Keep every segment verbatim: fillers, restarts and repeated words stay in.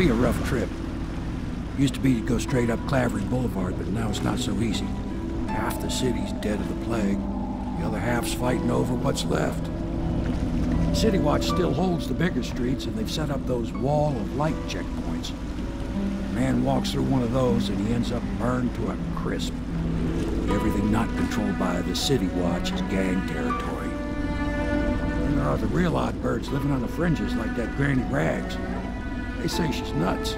be a rough trip. Used to be to go straight up Clavering Boulevard, but now it's not so easy. Half the city's dead of the plague. The other half's fighting over what's left. City Watch still holds the bigger streets, and they've set up those wall of light checkpoints. A man walks through one of those, and he ends up burned to a crisp. Everything not controlled by the City Watch is gang territory. And there are the real odd birds living on the fringes like that Granny Rags. They say she's nuts.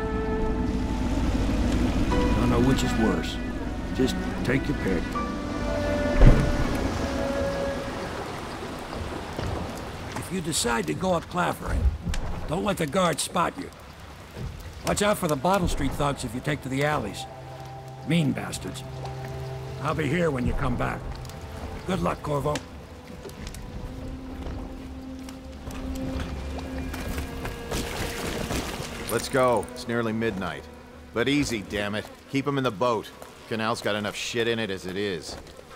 Don't know which is worse. Just take your pick. If you decide to go up Clavering, don't let the guards spot you. Watch out for the Bottle Street thugs if you take to the alleys. Mean bastards. I'll be here when you come back. Good luck, Corvo. Let's go. It's nearly midnight. But easy, damn it. Keep them in the boat. Canal's got enough shit in it as it is.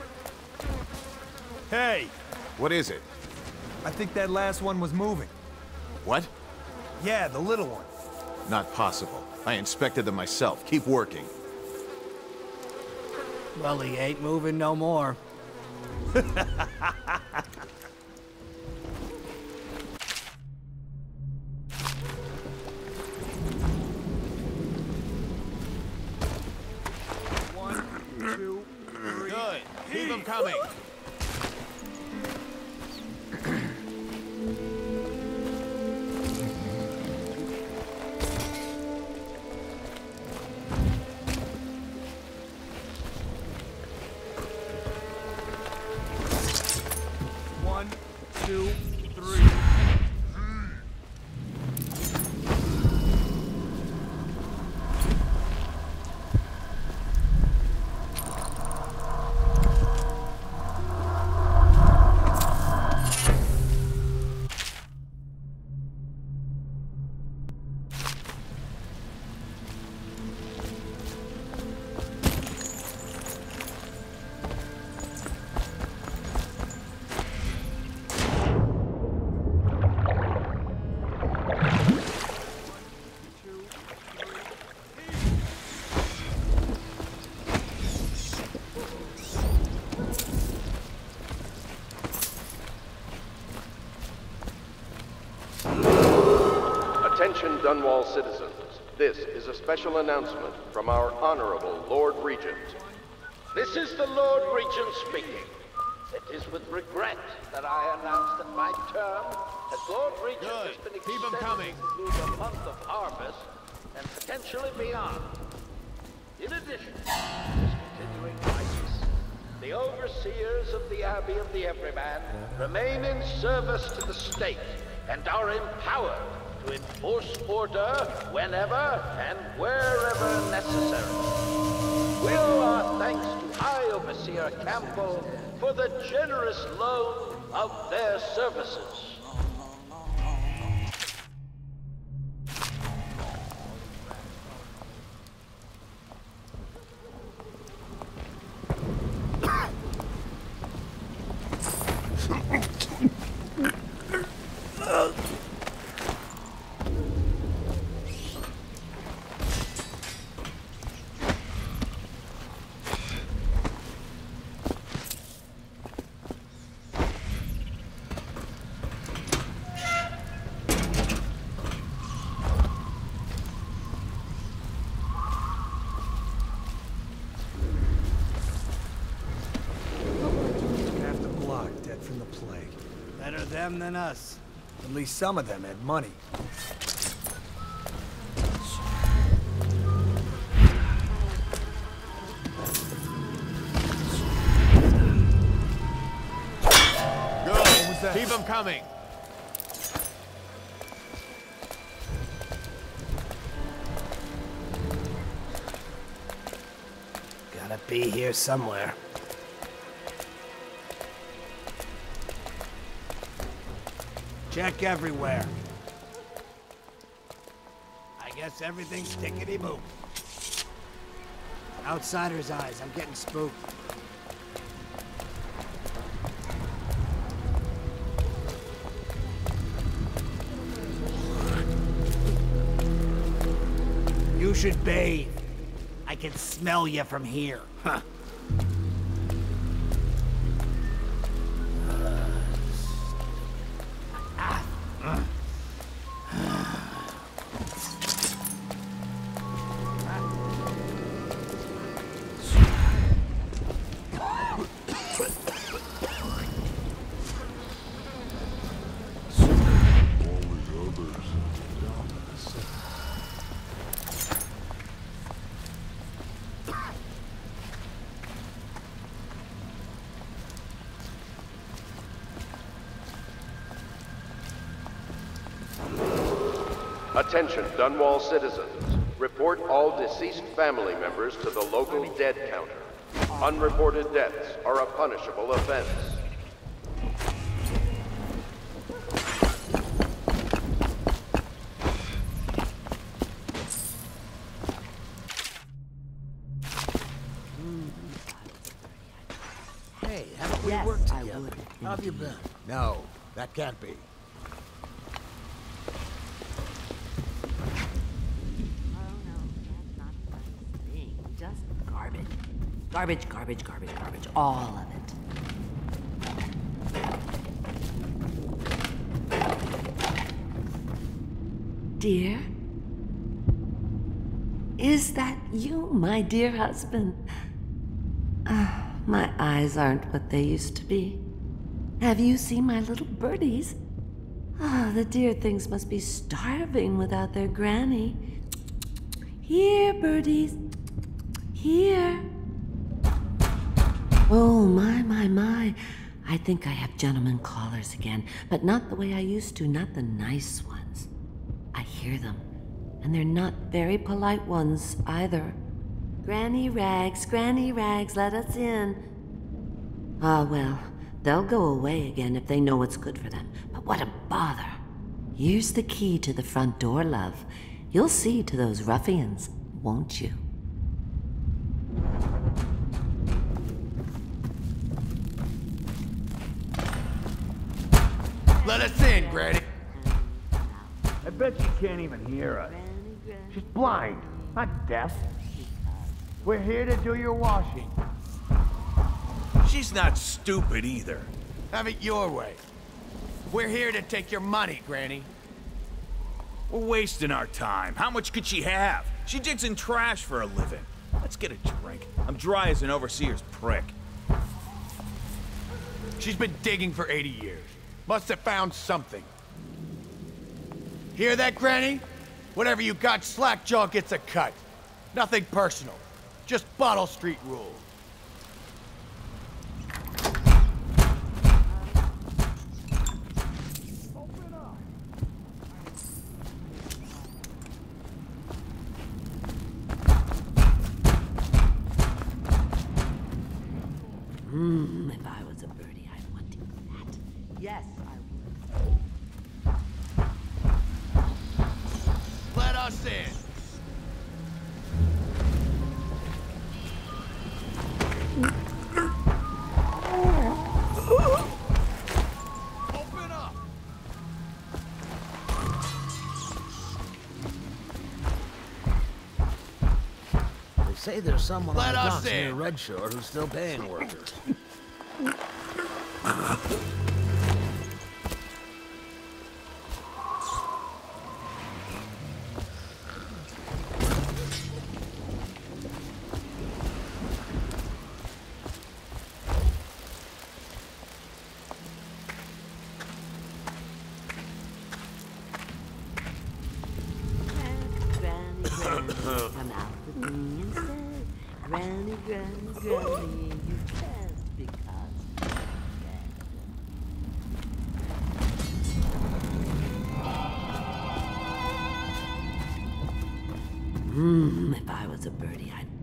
Hey! What is it? I think that last one was moving. What? Yeah, the little one. Not possible. I inspected them myself. Keep working. Well, he ain't moving no more. One, two, three. Good. Keep them coming. One, two, three. Attention Dunwall citizens, this is a special announcement from our Honorable Lord Regent. This is the Lord Regent speaking. It is with regret that I announce that my term as Lord Regent Good. has been Keep 'em extended coming. through the month of harvest and potentially beyond. In addition to this continuing crisis, the overseers of the Abbey of the Everyman remain in service to the state and are empowered to enforce order whenever and wherever necessary. We owe our thanks to High Overseer Campbell for the generous loan of their services. From the plague. Better them than us. At least some of them had money. Good. Keep them coming. Gotta be here somewhere. Check everywhere. I guess everything's tickety-boo. Outsider's eyes, I'm getting spooked. You should bathe. I can smell you from here. Huh. Attention, Dunwall citizens. Report all deceased family members to the local dead counter. Unreported deaths are a punishable offense. Hey, haven't we Yes, worked I together? would, How have you indeed. been? No, that can't be. Garbage, garbage, garbage, garbage. All of it. Dear? Is that you, my dear husband? Ah, my eyes aren't what they used to be. Have you seen my little birdies? Ah, the dear things must be starving without their granny. Here, birdies. Here. Oh, my, my, my. I think I have gentlemen callers again, but not the way I used to, not the nice ones. I hear them, and they're not very polite ones either. Granny Rags, Granny Rags, let us in. Ah, well, they'll go away again if they know what's good for them, but what a bother. Here's the key to the front door, love. You'll see to those ruffians, won't you? Let us in, Granny. I bet she can't even hear us. She's blind, not deaf. We're here to do your washing. She's not stupid either. Have it your way. We're here to take your money, Granny. We're wasting our time. How much could she have? She digs in trash for a living. Let's get a drink. I'm dry as an overseer's prick. She's been digging for eighty years. Must have found something. Hear that, Granny? Whatever you got, Slackjaw gets a cut. Nothing personal. Just Bottle Street rules. Hmm, if I was a birdie, I'd want to eat that. Yes, I would. Let us in. Open up. They say there's someone Let on the us docks near in. Redshore who's still paying workers. Granny, Granny, come out with me instead. Granny, Granny, Granny, you can't because you're dead. Hmm, if I was a birdie, I'd...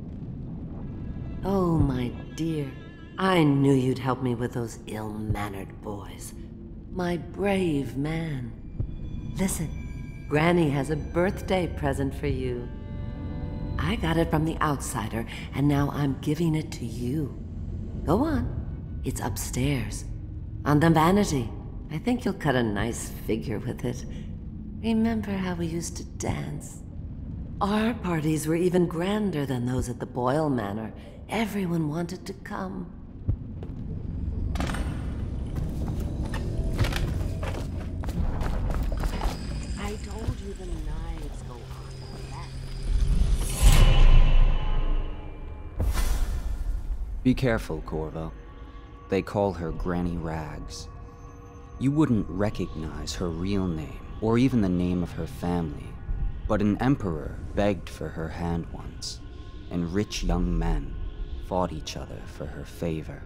Oh, my dear, I knew you'd help me with those ill-mannered boys. My brave man. Listen, Granny has a birthday present for you. I got it from the outsider, and now I'm giving it to you. Go on. It's upstairs. On the vanity. I think you'll cut a nice figure with it. Remember how we used to dance? Our parties were even grander than those at the Boyle Manor. Everyone wanted to come. I told you the knives go on the left. Be careful, Corvo. They call her Granny Rags. You wouldn't recognize her real name, or even the name of her family, but an emperor begged for her hand once, and rich young men fought each other for her favor.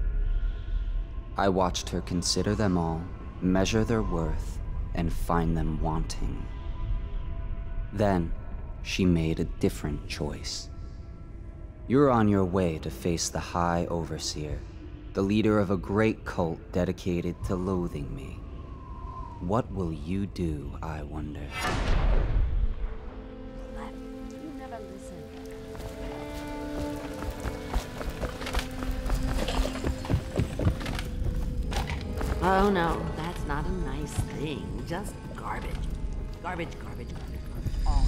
I watched her consider them all, measure their worth, and find them wanting. Then, she made a different choice. You're on your way to face the High Overseer, the leader of a great cult dedicated to loathing me. What will you do, I wonder? You never listen. Oh no, that's not a nice thing. Just garbage. Garbage, garbage, garbage, garbage. All.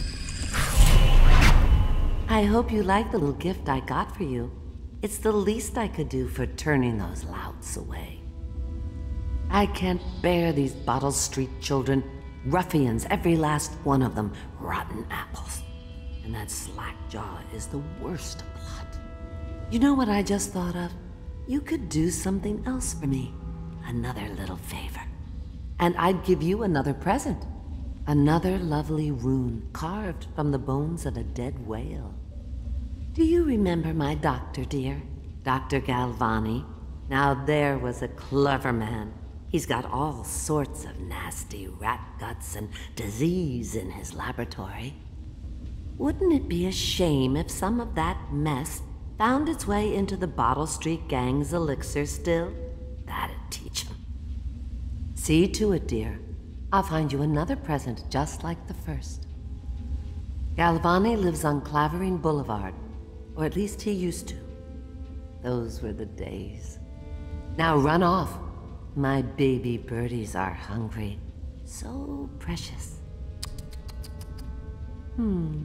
I hope you like the little gift I got for you. It's the least I could do for turning those louts away. I can't bear these Bottle Street children. Ruffians, every last one of them. Rotten apples. And that slack-jaw is the worst lot. You know what I just thought of? You could do something else for me. Another little favor. And I'd give you another present. Another lovely rune carved from the bones of a dead whale. Do you remember my doctor, dear? Doctor Galvani? Now there was a clever man. He's got all sorts of nasty rat guts and disease in his laboratory. Wouldn't it be a shame if some of that mess found its way into the Bottle Street Gang's elixir still? That'd teach him. See to it, dear. I'll find you another present just like the first. Galvani lives on Clavering Boulevard. Or at least he used to. Those were the days. Now run off. My baby birdies are hungry. So precious. Hmm.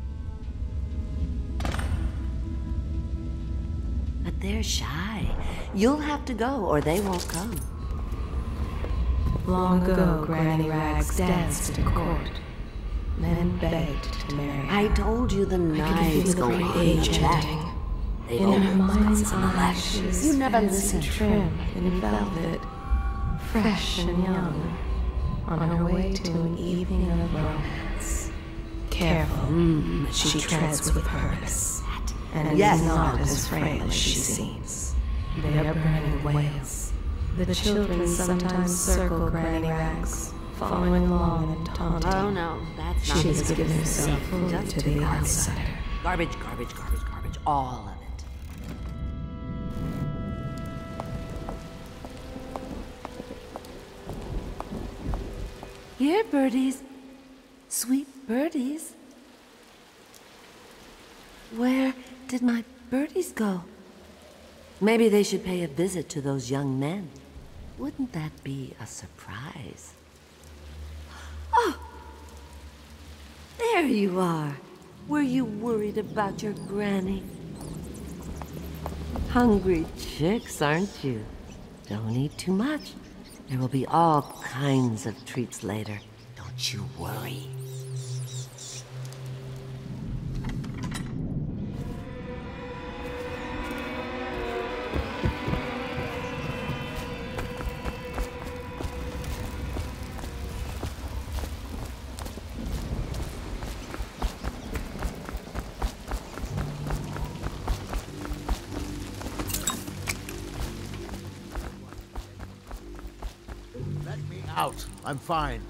But they're shy. You'll have to go or they won't come. Long ago, Granny Rags danced at court. Men begged to marry her. I told you the knives go on age the left. ending. They In her mind's on the eye, left. she was You never fancy listen. trim in velvet, fresh and young, on her way to an evening of romance. Careful, Mm, she treads with purpose, and Yes. is not as frail as she seems. They are burning whales. The children sometimes circle Granny Rags, following along and taunting. Oh no, that's not She has his given business. herself fully Just to the garbage. outsider. Garbage, garbage, garbage, garbage. All of it. Here, birdies. Sweet birdies. Where did my birdies go? Maybe they should pay a visit to those young men. Wouldn't that be a surprise? Oh! There you are. Were you worried about your granny? Hungry chicks, aren't you? Don't eat too much. There will be all kinds of treats later. Don't you worry. Out. I'm fine.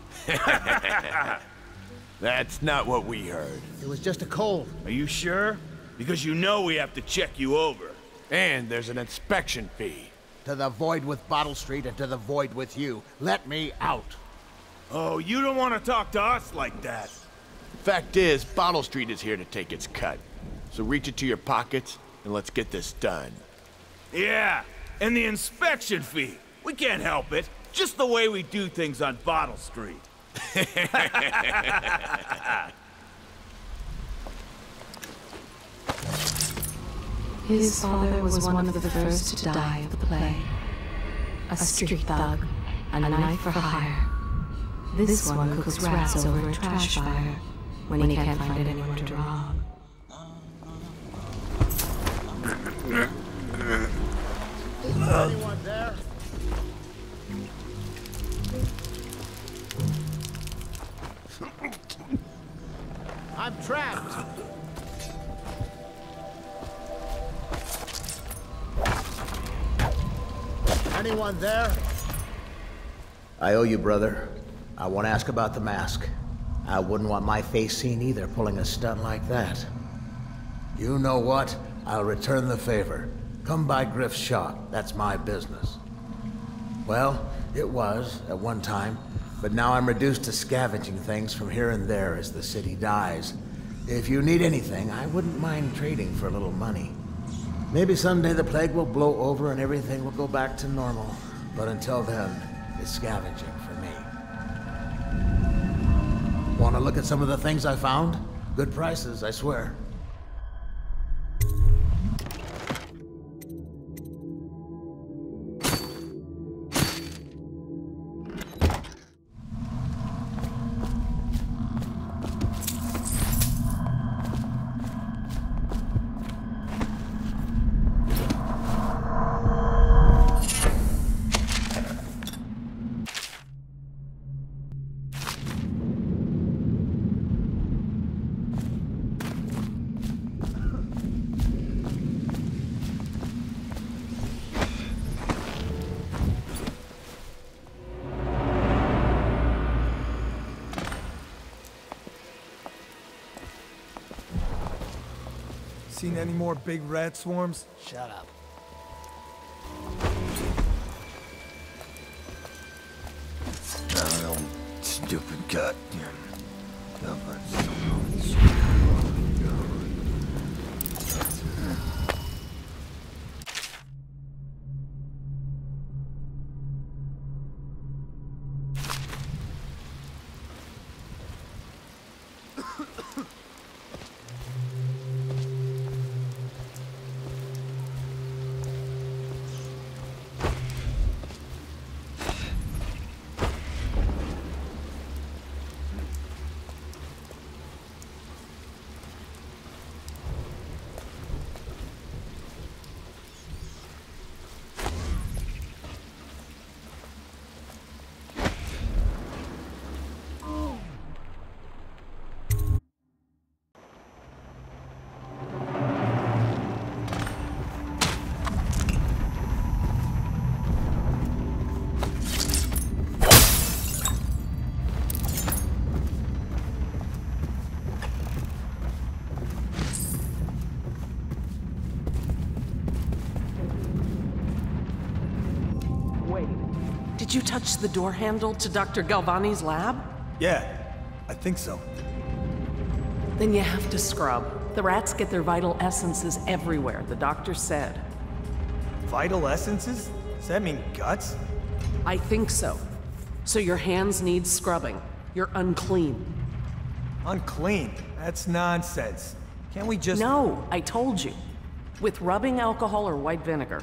That's not what we heard. It was just a cold. Are you sure? Because you know we have to check you over. And there's an inspection fee. To the void with Bottle Street and to the void with you. Let me out. Oh, you don't want to talk to us like that. Fact is, Bottle Street is here to take its cut. So reach into your pockets and let's get this done. Yeah, and the inspection fee. We can't help it. Just the way we do things on Bottle Street. His father was one of the first to die of the plague. A street thug, a knife for hire. This one cooks rats over a trash fire when he can't find anyone to rob. Anyone there? I'm trapped. Anyone there? I owe you, brother. I want to ask about the mask. I wouldn't want my face seen either, pulling a stunt like that. You know what? I'll return the favor. Come by Griff's shop. That's my business. Well, it was, at one time, but now I'm reduced to scavenging things from here and there as the city dies. If you need anything, I wouldn't mind trading for a little money. Maybe someday the plague will blow over and everything will go back to normal. But until then, it's scavenging for me. Want to look at some of the things I found? Good prices, I swear. Seen any more big rat swarms? Shut up. Oh, stupid goddamn. Did you touch the door handle to Doctor Galvani's lab? Yeah, I think so. Then you have to scrub. The rats get their vital essences everywhere, the doctor said. Vital essences? Does that mean guts? I think so. So your hands need scrubbing. You're unclean. Unclean? That's nonsense. Can't we just— No, I told you. With rubbing alcohol or white vinegar.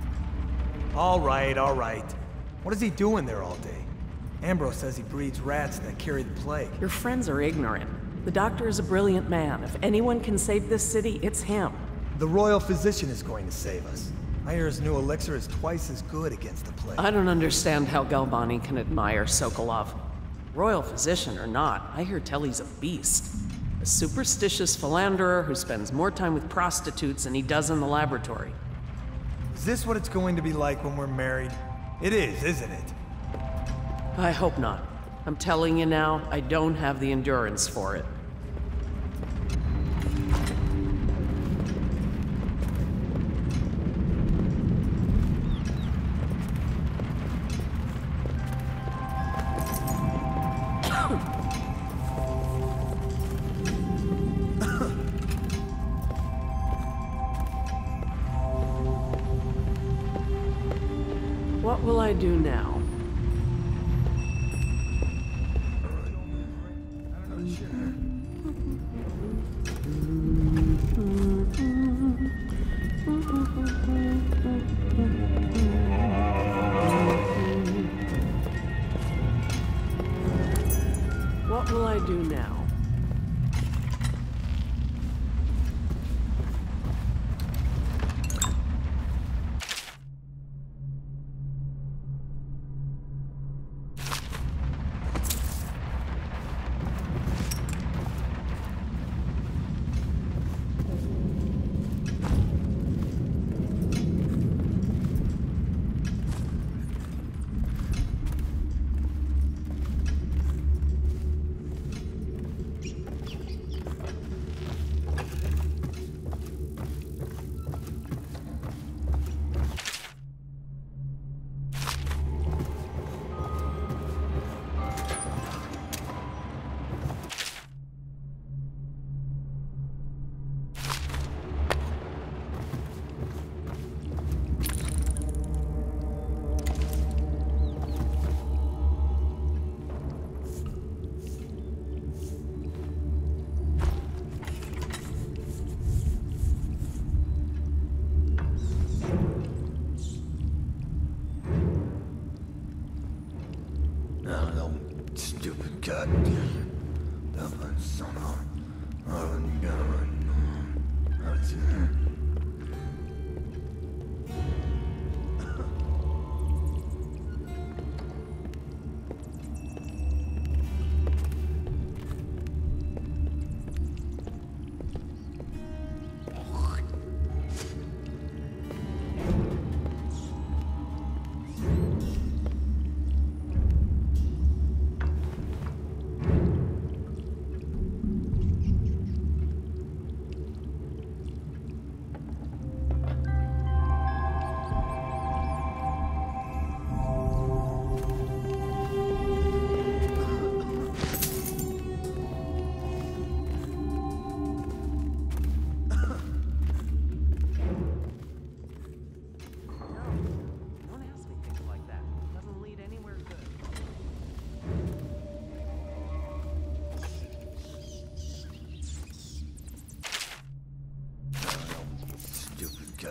All right, all right. What is he doing there all day? Ambrose says he breeds rats that carry the plague. Your friends are ignorant. The doctor is a brilliant man. If anyone can save this city, it's him. The royal physician is going to save us. I hear his new elixir is twice as good against the plague. I don't understand how Galvani can admire Sokolov. Royal physician or not, I hear tell he's a beast. A superstitious philanderer who spends more time with prostitutes than he does in the laboratory. Is this what it's going to be like when we're married? It is, isn't it? I hope not. I'm telling you now, I don't have the endurance for it. What will I do now?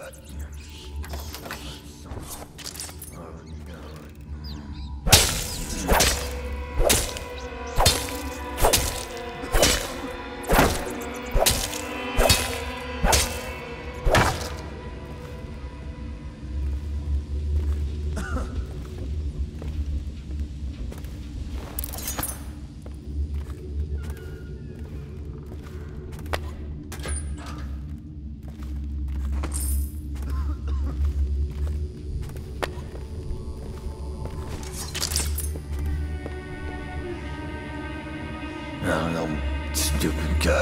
cut. No, no, stupid cut.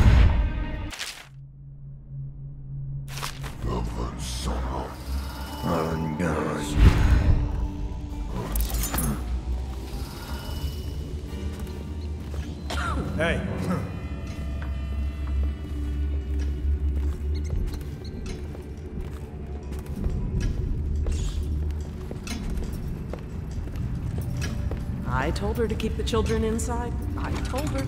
Oh, God. Hey. I told her to keep the children inside. I told her.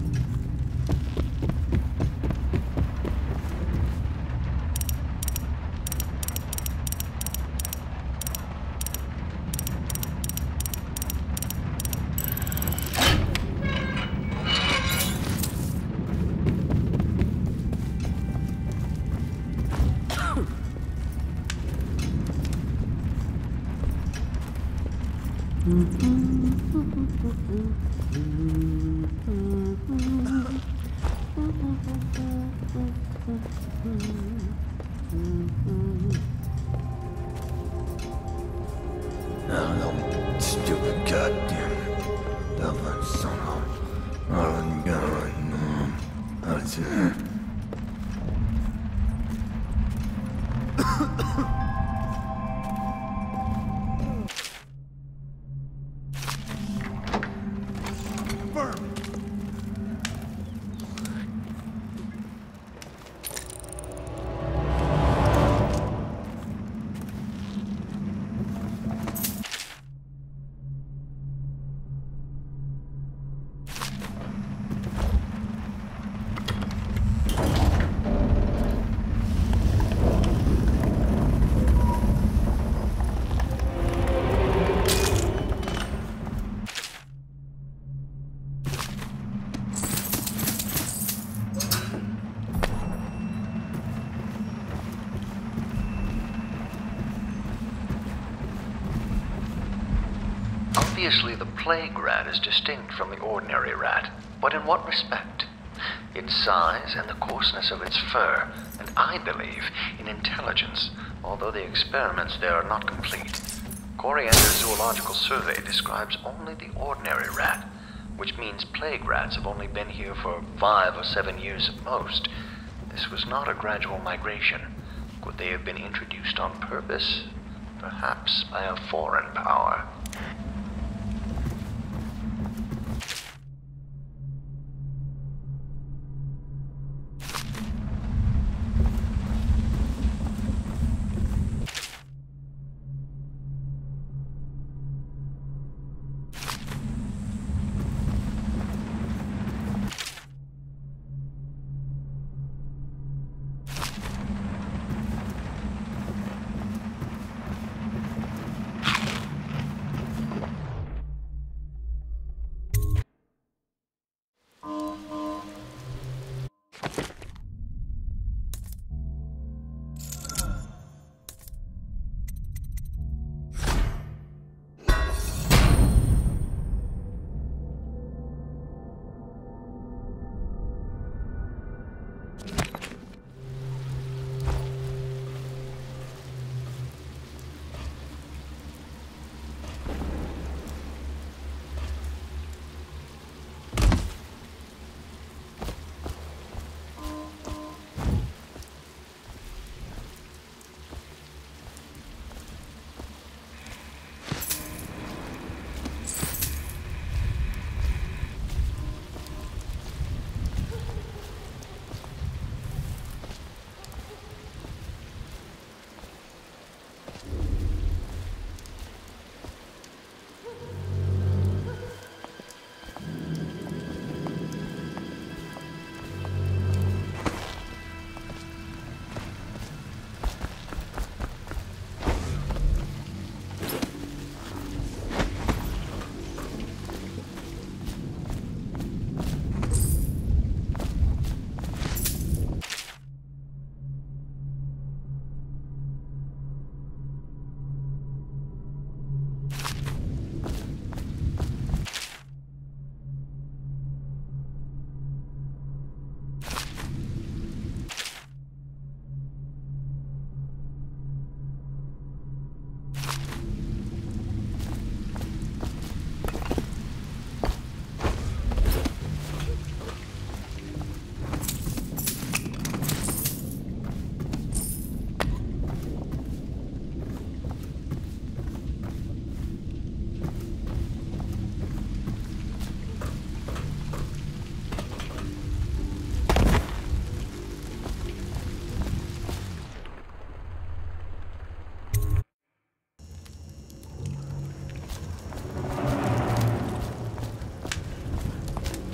No, no, stupid cut. Dublin, son of. Oh, God. No. That's it. Obviously, the plague rat is distinct from the ordinary rat, but in what respect? Its size and the coarseness of its fur, and I believe in intelligence, although the experiments there are not complete. Coriander's zoological survey describes only the ordinary rat, which means plague rats have only been here for five or seven years at most. This was not a gradual migration. Could they have been introduced on purpose? Perhaps by a foreign power.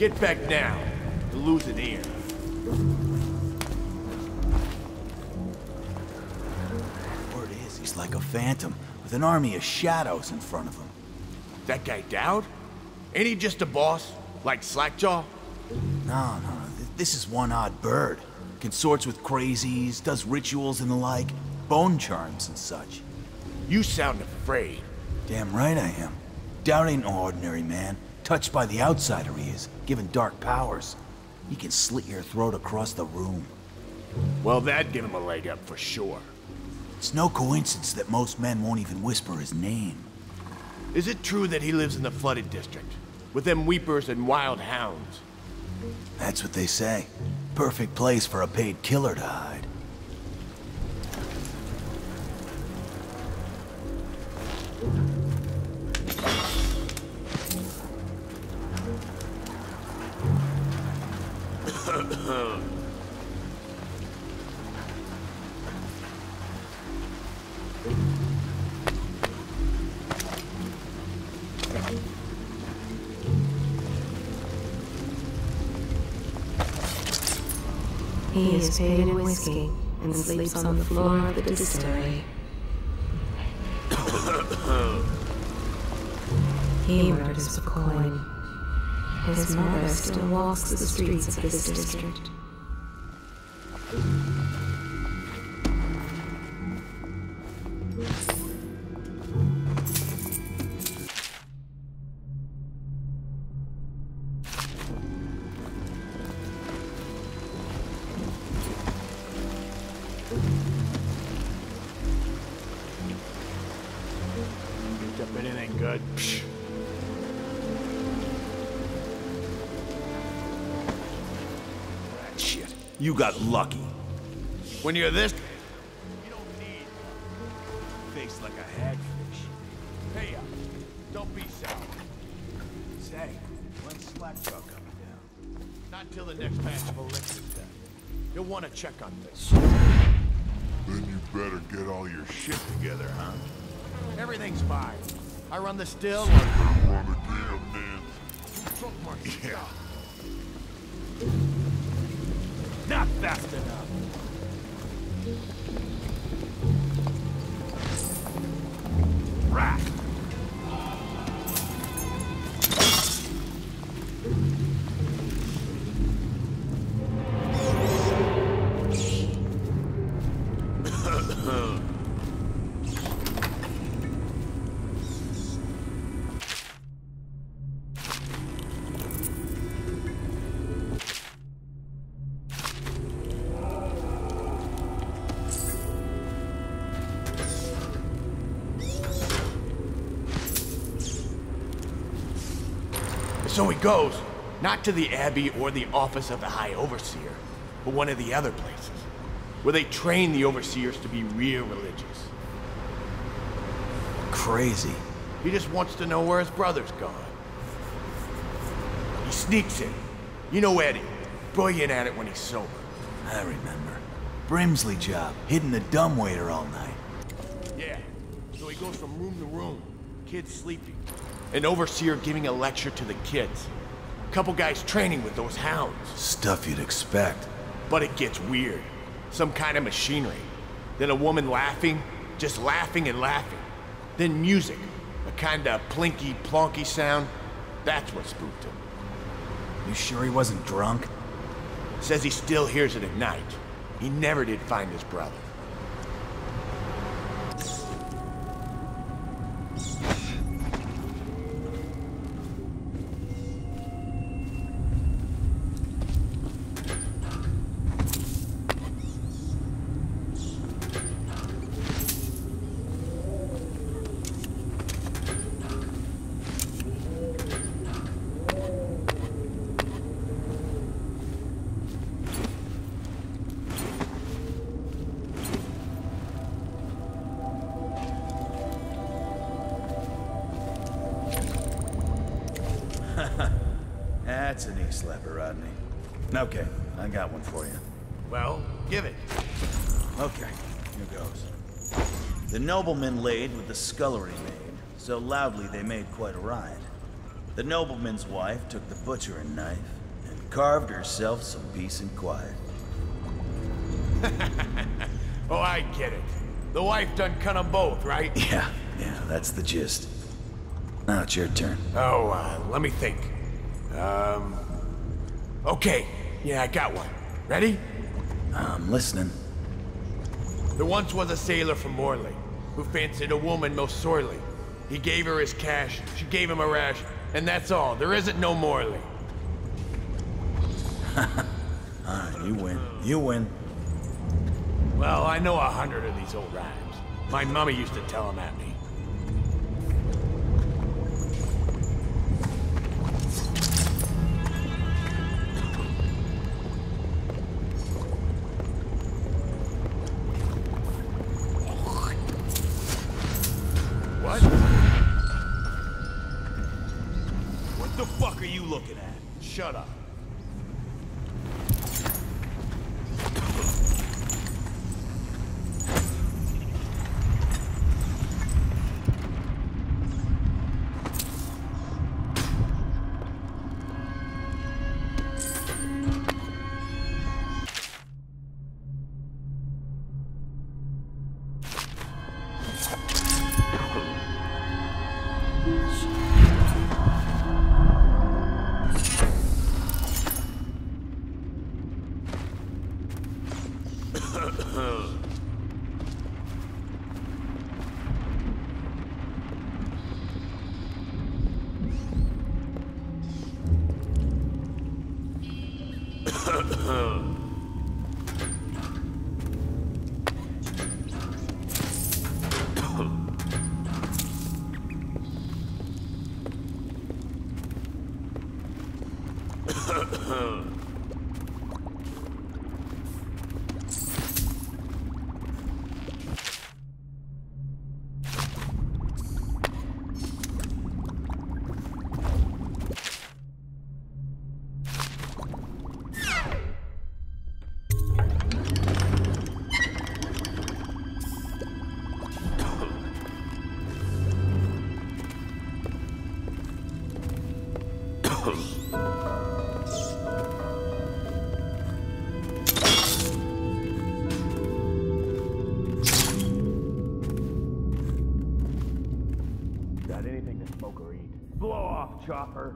Get back now. To lose an ear. Word is, he's like a phantom, with an army of shadows in front of him. That guy Dowd? Ain't he just a boss? Like Slackjaw? No, no, th this is one odd bird. Consorts with crazies, does rituals and the like, bone charms and such. You sound afraid. Damn right I am. Dowd ain't no ordinary man. Touched by the outsider he is, given dark powers. He can slit your throat across the room. Well, that'd give him a leg up for sure. It's no coincidence that most men won't even whisper his name. Is it true that he lives in the flooded district? With them weepers and wild hounds? That's what they say. Perfect place for a paid killer to hide. He is paid in whiskey and sleeps on the floor of the distillery. He murders for coin. His mother still walks the streets of this district. Anything good? Psh. Shit, you got lucky. When you're this... You don't need... face like a hagfish. Hey, uh, don't be sour. Say, when's Slackjaw coming down? Not till the next batch of elixirs done. You'll want to check on this. Then you better get all your shit together, huh? Everything's fine. I run the still. I run the damn man. Yeah. Not fast enough. Rat. So he goes, not to the Abbey or the office of the High Overseer, but one of the other places, where they train the Overseers to be real religious. Crazy. He just wants to know where his brother's gone. He sneaks in. You know Eddie, brilliant at it when he's sober. I remember. Brimsley job, hidden the dumbwaiter all night. Yeah, so he goes from room to room, kids sleeping. An overseer giving a lecture to the kids. Couple guys training with those hounds. Stuff you'd expect. But it gets weird. Some kind of machinery. Then a woman laughing, just laughing and laughing. Then music, a kind of plinky, plonky sound. That's what spooked him. You sure he wasn't drunk? Says he still hears it at night. He never did find his brother. That's an e-slapper, Rodney. Okay, I got one for you. Well, give it. Okay, here goes. The noblemen laid with the scullery maid, so loudly they made quite a riot. The nobleman's wife took the butchering knife and carved herself some peace and quiet. Oh, I get it. The wife done cut them both, right? Yeah, yeah, that's the gist. Now it's your turn. Oh, uh, let me think. Um... Okay, yeah, I got one. Ready? I'm listening. There once was a sailor from Morley who fancied a woman most sorely. He gave her his cash, she gave him a rash, and that's all. There isn't no Morley. Alright, you win. You win. Well, I know a hundred of these old rhymes. My mummy used to tell them at me. What? What the fuck are you looking at? Shut up. Got anything to smoke or eat? Blow off, chopper.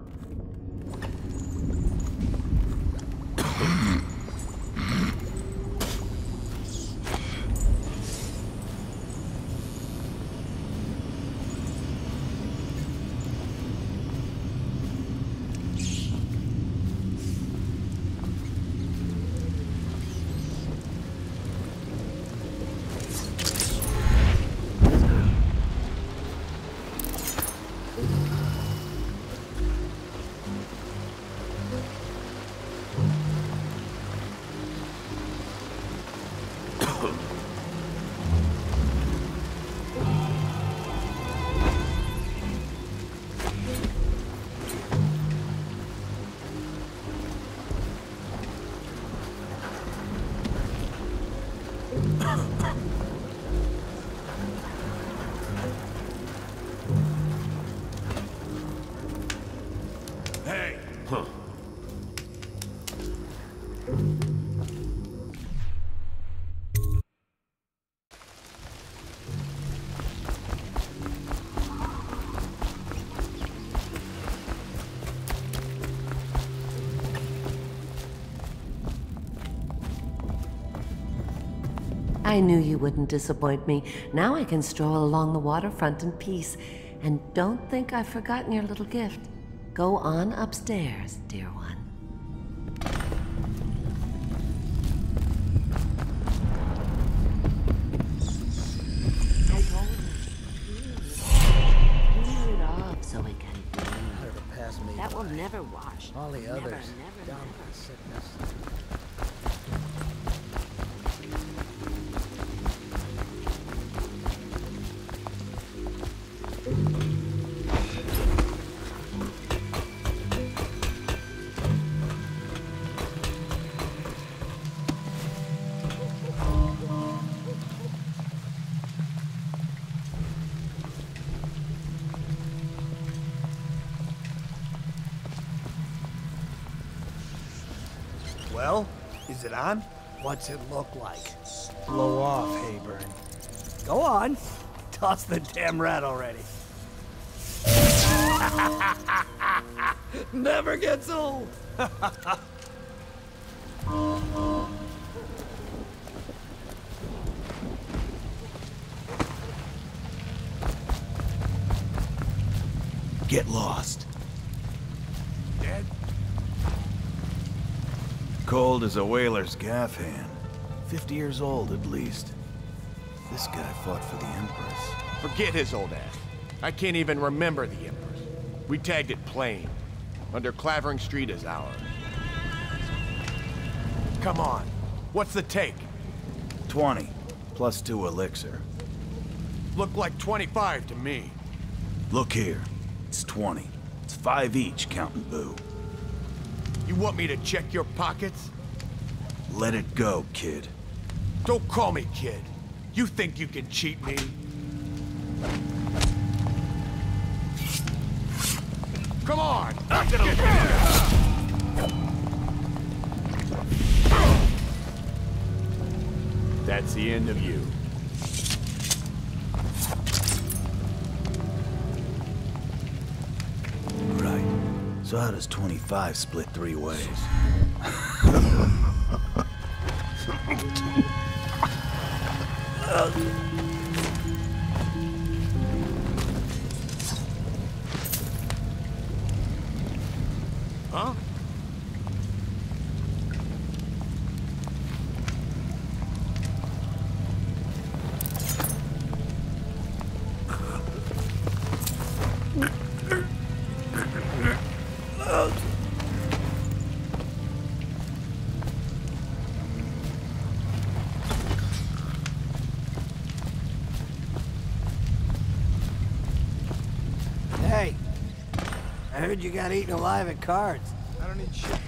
Hey! Huh. I knew you wouldn't disappoint me. Now I can stroll along the waterfront in peace. And don't think I've forgotten your little gift. Go on upstairs, dear one. I told you. Clean it off so it can breathe. That will never wash. All the Never, others, never, down never. with sickness. Well, is it on? What's it look like? Blow off, Hayburn. Go on. Toss the damn rat already. Never gets old. Get lost. Dead? Cold as a whaler's gaff hand. Fifty years old at least. This guy fought for the Empress. Forget his old ass. I can't even remember the Empress. We tagged it plain. Under Clavering Street is ours. Come on. What's the take? Twenty. Plus two elixir. Looked like twenty-five to me. Look here. It's twenty. It's five each, counting boo. You want me to check your pockets? Let it go, kid. Don't call me kid. You think you can cheat me? Come on! Knock it over. That's the end of you. Right. So how does twenty-five split three ways? Huh? Hey, I heard you got eaten alive at cards. I don't need shit.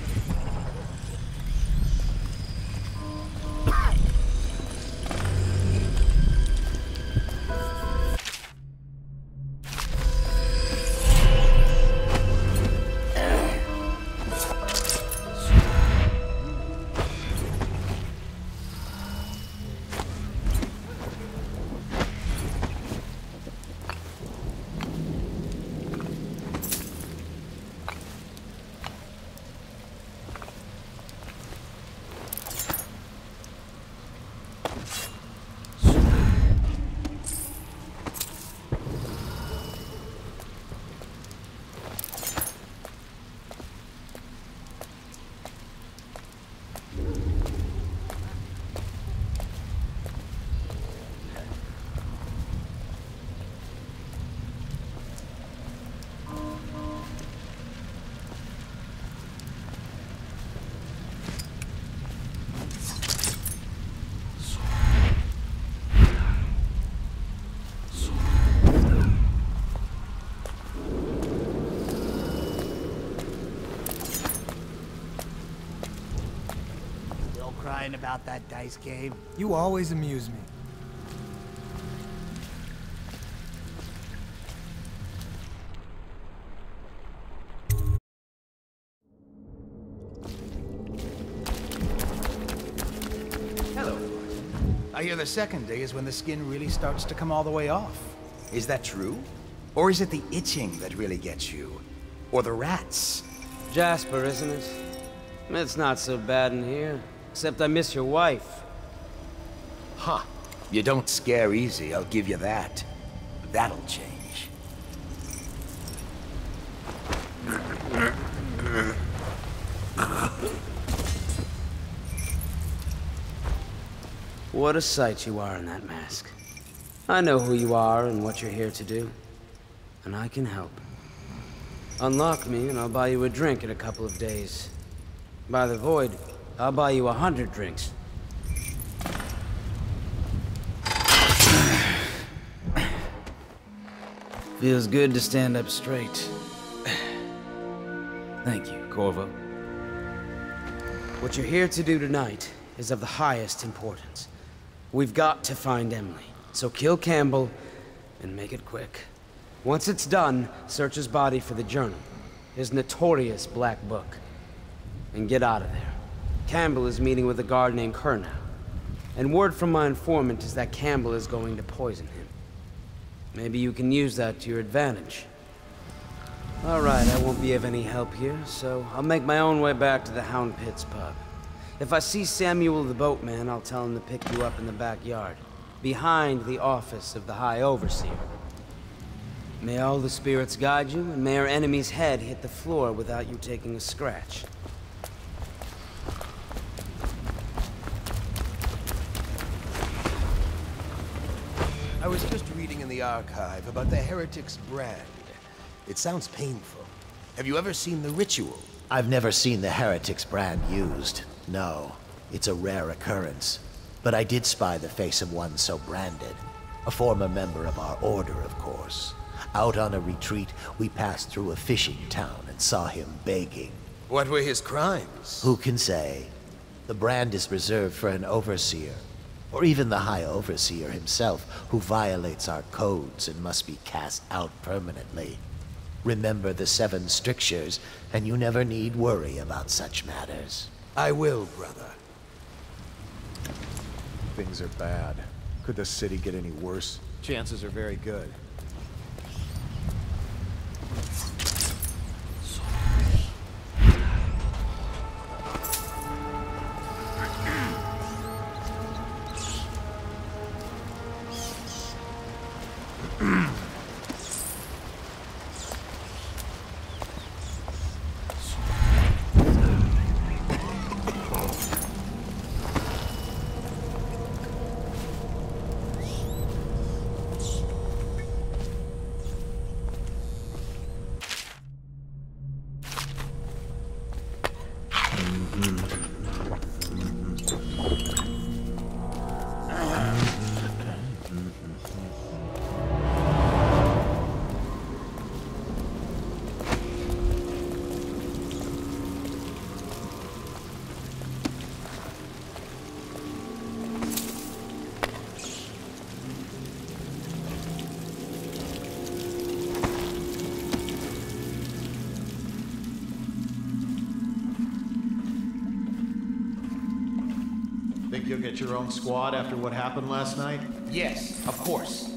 Crying about that dice game? You always amuse me. Hello. I hear the second day is when the skin really starts to come all the way off. Is that true? Or is it the itching that really gets you? Or the rats? Jasper, isn't it? It's not so bad in here. Except I miss your wife. Huh. You don't scare easy, I'll give you that. That'll change. What a sight you are in that mask. I know who you are and what you're here to do. And I can help. Unlock me and I'll buy you a drink in a couple of days. By the Void, I'll buy you a hundred drinks. Feels good to stand up straight. Thank you, Corvo. What you're here to do tonight is of the highest importance. We've got to find Emily, so kill Campbell and make it quick. Once it's done, search his body for the journal, his notorious black book, and get out of there. Campbell is meeting with a guard named Kernow. And word from my informant is that Campbell is going to poison him. Maybe you can use that to your advantage. Alright, I won't be of any help here, so I'll make my own way back to the Hound Pits pub. If I see Samuel the boatman, I'll tell him to pick you up in the backyard, behind the office of the High Overseer. May all the spirits guide you, and may our enemy's head hit the floor without you taking a scratch. I was just reading in the archive about the Heretic's brand. It sounds painful. Have you ever seen the ritual? I've never seen the Heretic's brand used. No, it's a rare occurrence. But I did spy the face of one so branded. A former member of our order, of course. Out on a retreat, we passed through a fishing town and saw him begging. What were his crimes? Who can say? The brand is reserved for an overseer. Or even the High Overseer himself, who violates our codes and must be cast out permanently. Remember the seven strictures, and you never need worry about such matters. I will, brother. Things are bad. Could the city get any worse? Chances are very good. You'll get your own squad after what happened last night? Yes, of course.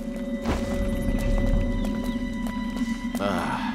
Ah.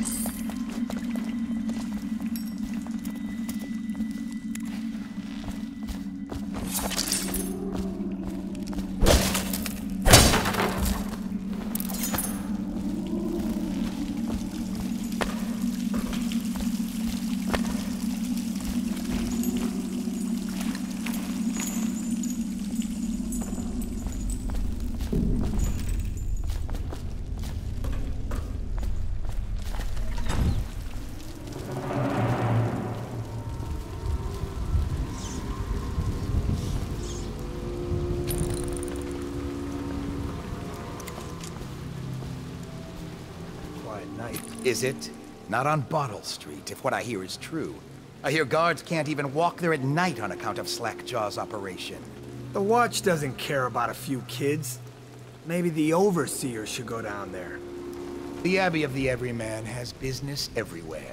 Is it? Not on Bottle Street, if what I hear is true. I hear guards can't even walk there at night on account of Slackjaw's operation. The Watch doesn't care about a few kids. Maybe the Overseer should go down there. The Abbey of the Everyman has business everywhere.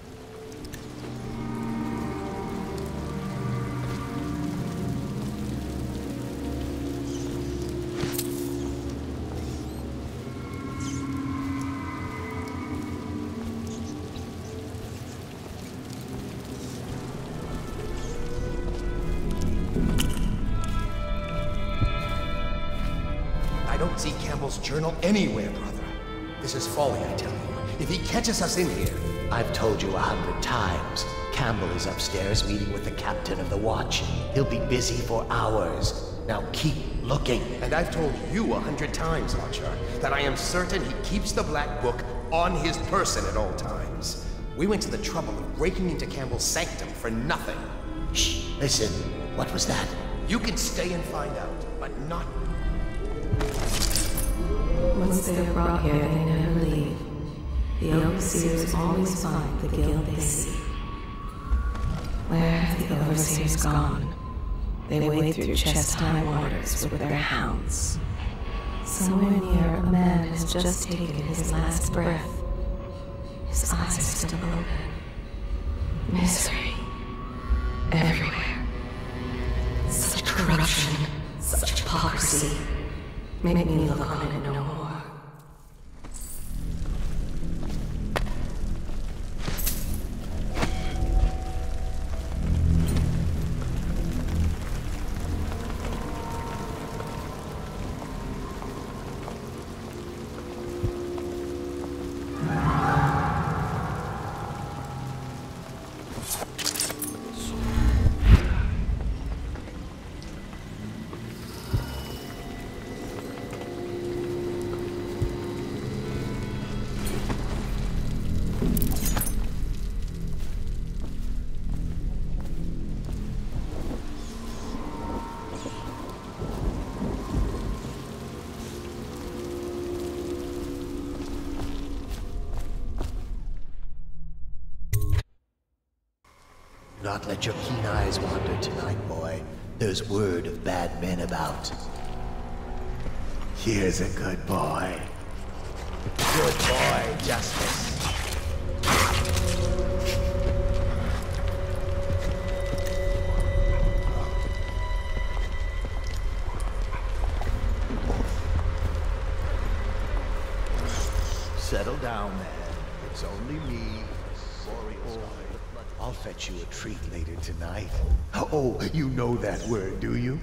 See Campbell's journal anywhere, brother. This is folly, I tell you. If he catches us in here... I've told you a hundred times. Campbell is upstairs meeting with the captain of the watch. He'll be busy for hours. Now keep looking. And I've told you a hundred times, Archer, that I am certain he keeps the Black Book on his person at all times. We went to the trouble of breaking into Campbell's sanctum for nothing. Shh, listen. What was that? You can stay and find out, but not... Once they are brought here, they never leave. The Overseers always find the guild they seek. Where have the Overseers gone? They wade through chest-high waters with their hounds. Somewhere near, a man has just taken his last breath. His eyes are still open. Misery. everywhere. Such corruption, such hypocrisy. Make me look on it no more. Not let your keen eyes wander tonight, boy. There's word of bad men about. Here's a good boy. Good boy, Justice. Settle down, man. It's only me. Sorry, boy. I'll fetch you a treat later tonight. Oh, you know that word, do you?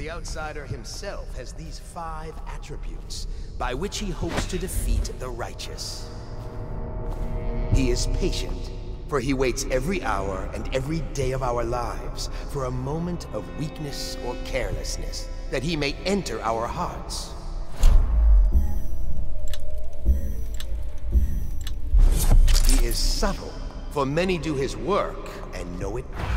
the outsider himself has these five attributes by which he hopes to defeat the righteous. He is patient, for he waits every hour and every day of our lives for a moment of weakness or carelessness, that he may enter our hearts. He is subtle, for many do his work and know it not.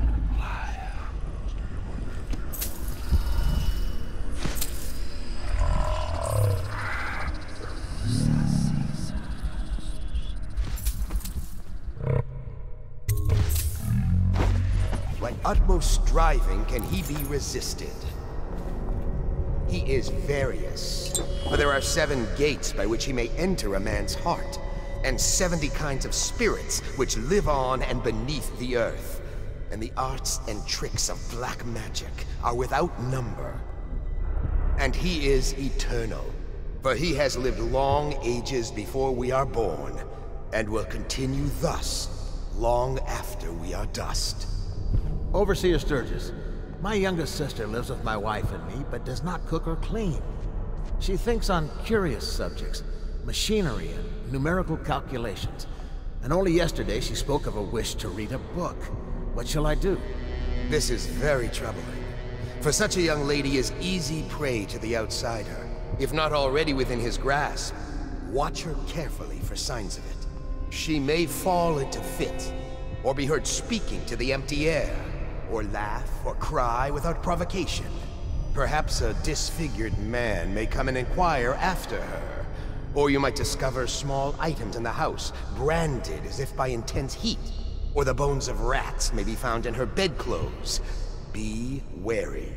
By utmost striving can he be resisted. He is various, for there are seven gates by which he may enter a man's heart, and seventy kinds of spirits which live on and beneath the earth. And the arts and tricks of black magic are without number. And he is eternal, for he has lived long ages before we are born, and will continue thus long after we are dust. Overseer Sturgis, my youngest sister lives with my wife and me, but does not cook or clean. She thinks on curious subjects, machinery and numerical calculations. And only yesterday she spoke of a wish to read a book. What shall I do? This is very troubling, for such a young lady is easy prey to the outsider. If not already within his grasp, watch her carefully for signs of it. She may fall into fit, or be heard speaking to the empty air, or laugh or cry without provocation. Perhaps a disfigured man may come and inquire after her, or you might discover small items in the house, branded as if by intense heat, or the bones of rats may be found in her bedclothes. Be wary.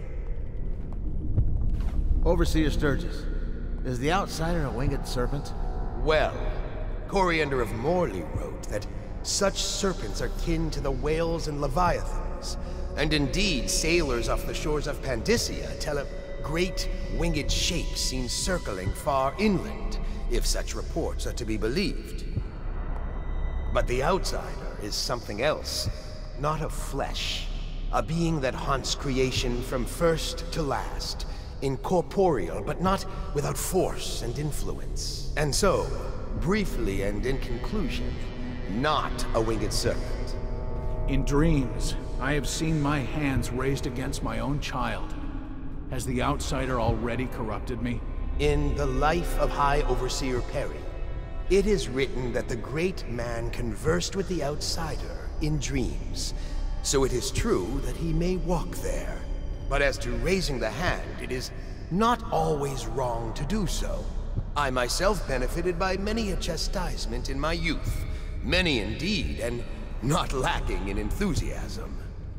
Overseer Sturgis, is the outsider a winged serpent? Well, Coriander of Morley wrote that such serpents are kin to the whales and leviathans, and indeed sailors off the shores of Pandysia tell of great winged shapes seen circling far inland, if such reports are to be believed. But the outsider is something else, not of flesh, a being that haunts creation from first to last, incorporeal but not without force and influence. And so, briefly and in conclusion, not a winged serpent. In dreams, I have seen my hands raised against my own child. Has the outsider already corrupted me? In the life of High Overseer Perry, it is written that the great man conversed with the outsider in dreams. So it is true that he may walk there. But as to raising the hand, it is not always wrong to do so. I myself benefited by many a chastisement in my youth. Many indeed, and not lacking in enthusiasm.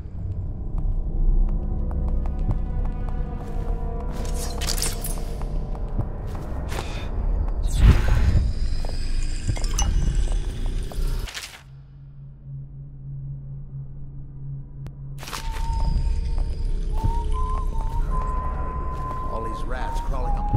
All these rats crawling up.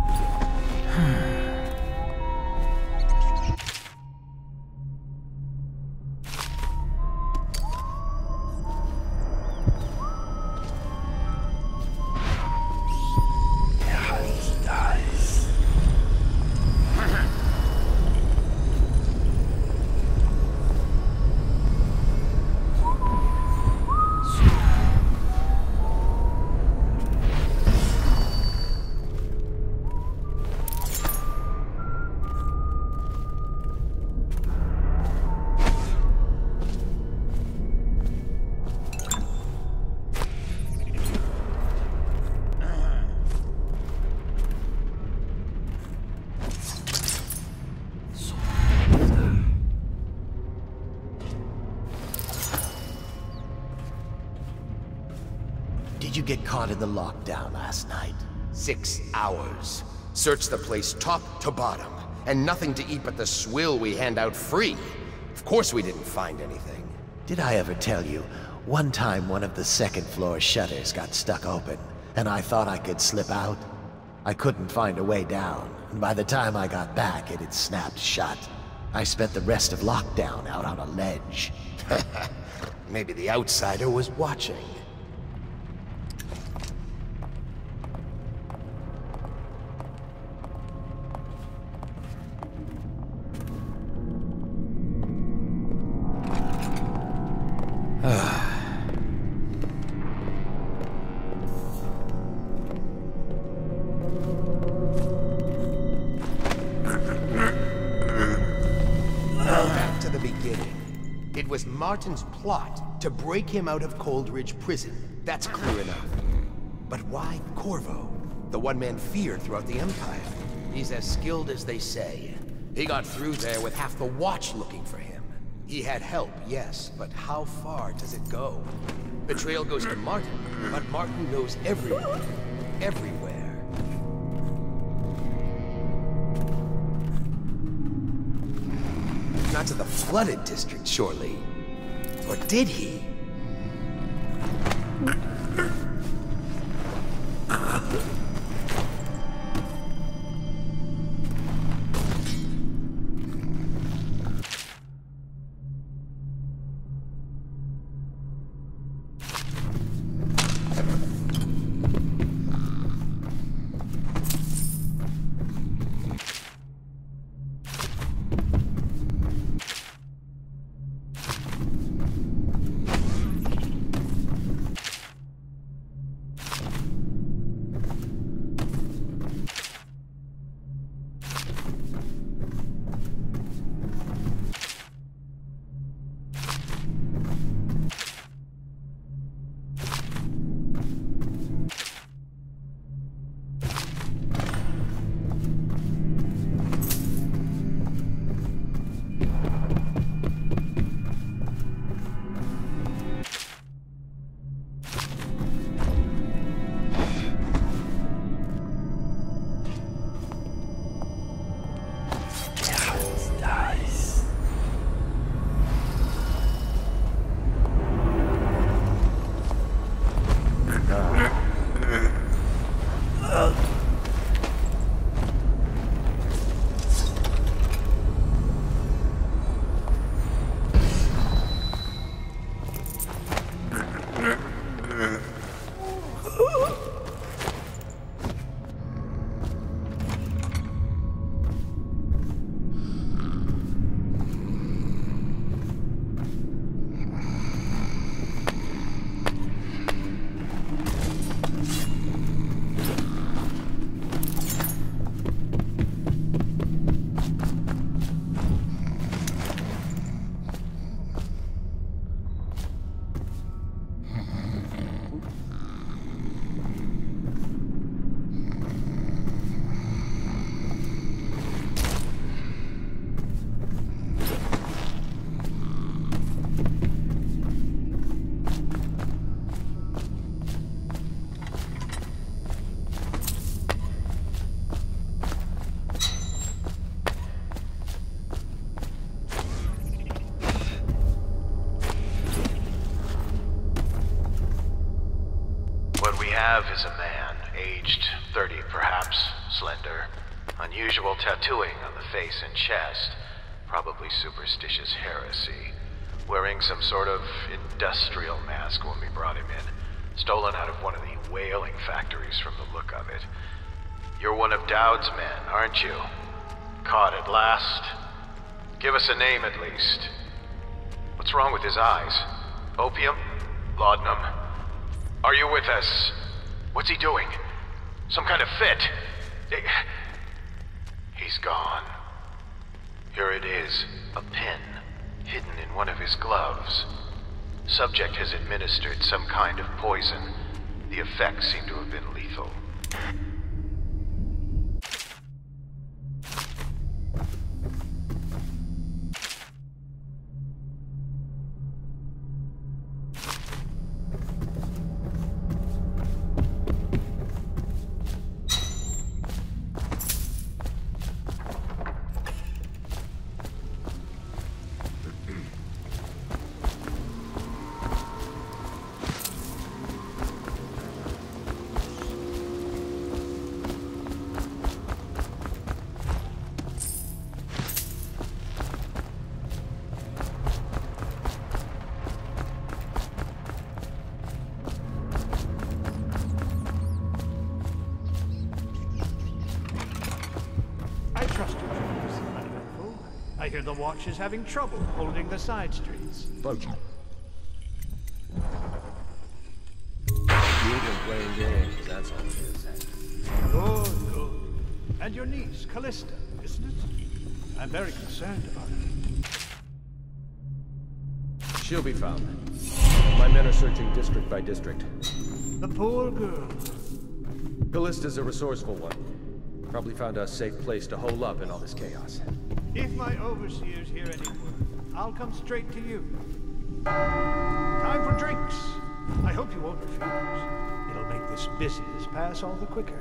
Did you get caught in the lockdown last night? Six hours. Searched the place top to bottom, and nothing to eat but the swill we hand out free. Of course we didn't find anything. Did I ever tell you, one time one of the second floor shutters got stuck open, and I thought I could slip out? I couldn't find a way down, and by the time I got back, it had snapped shut. I spent the rest of lockdown out on a ledge. Maybe the outsider was watching. was Martin's plot to break him out of Coldridge Prison. That's clear enough. But why Corvo? The one man feared throughout the Empire. He's as skilled as they say. He got through there with half the Watch looking for him. He had help, yes, but how far does it go? The trail goes to Martin, but Martin knows everyone. Everywhere. Not to the flooded district, surely. Or did he? Is a man, aged thirty perhaps, slender, unusual tattooing on the face and chest, probably superstitious heresy, wearing some sort of industrial mask when we brought him in, stolen out of one of the whaling factories from the look of it. You're one of Dowd's men, aren't you? Caught at last? Give us a name at least. What's wrong with his eyes? Opium? Laudanum? Are you with us? What's he doing? Some kind of fit? He's gone. Here it is, a pin, hidden in one of his gloves. Subject has administered some kind of poison. The effects seem to have been lethal. I hear the Watch is having trouble holding the side streets. Bunch. You've been playing games, that's all it is. Good, good. And your niece, Callista, isn't it? I'm very concerned about her. She'll be found. My men are searching district by district. The poor girl. Callista's a resourceful one. Probably found a safe place to hole up in all this chaos. If my overseers hear any word, I'll come straight to you. Time for drinks. I hope you won't refuse. It'll make this business pass all the quicker.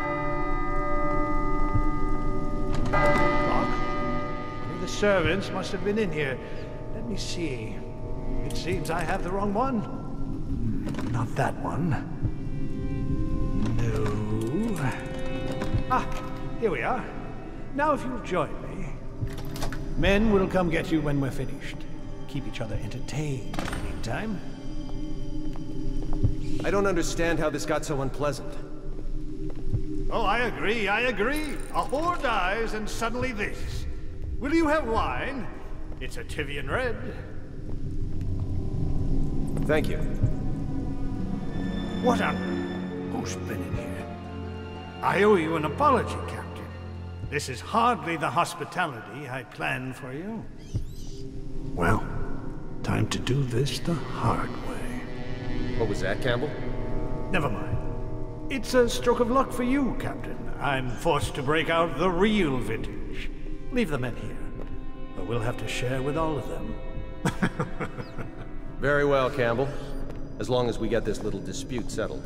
Lock? One of the servants must have been in here. Let me see. It seems I have the wrong one. Not that one. No. Ah, here we are. Now if you'll join me. Men will come get you when we're finished. Keep each other entertained in the meantime. I don't understand how this got so unpleasant. Oh, I agree, I agree. A whore dies and suddenly this. Will you have wine? It's a Tivian red. Thank you. What on... Who's been in here? I owe you an apology, Captain. This is hardly the hospitality I planned for you. Well, time to do this the hard way. What was that, Campbell? Never mind. It's a stroke of luck for you, Captain. I'm forced to break out the real vintage. Leave the men here, but we'll have to share with all of them. Very well, Campbell. As long as we get this little dispute settled.